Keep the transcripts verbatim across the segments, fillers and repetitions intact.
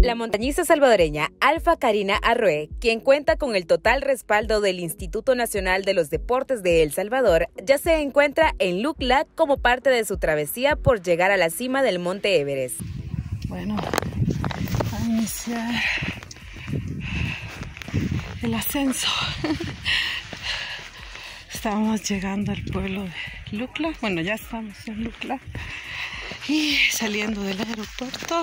La montañista salvadoreña Alfa Karina Arrué, quien cuenta con el total respaldo del Instituto Nacional de los Deportes de El Salvador, ya se encuentra en Lukla como parte de su travesía por llegar a la cima del Monte Everest. Bueno, a iniciar el ascenso. Estamos llegando al pueblo de Lukla. Bueno, ya estamos en Lukla y saliendo del aeropuerto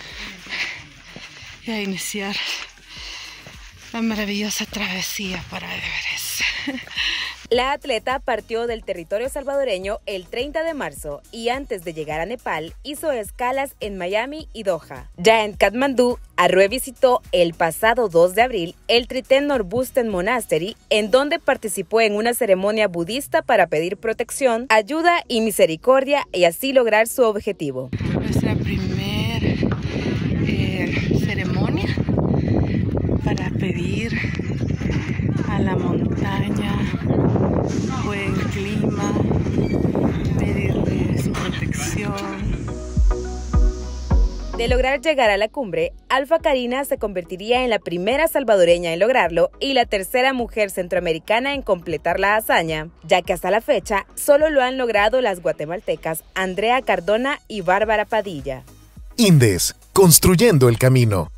y a iniciar la maravillosa travesía para Everest. La atleta partió del territorio salvadoreño el treinta de marzo y antes de llegar a Nepal hizo escalas en Miami y Doha. Ya en Katmandú, Arrué visitó el pasado dos de abril el Triten Norbusten Monastery, en donde participó en una ceremonia budista para pedir protección, ayuda y misericordia y así lograr su objetivo. Nuestra primera eh, ceremonia para pedir a la montaña buen clima, pedirle su protección. De lograr llegar a la cumbre, Alfa Karina se convertiría en la primera salvadoreña en lograrlo y la tercera mujer centroamericana en completar la hazaña, ya que hasta la fecha solo lo han logrado las guatemaltecas Andrea Cardona y Bárbara Padilla. Indes, construyendo el camino.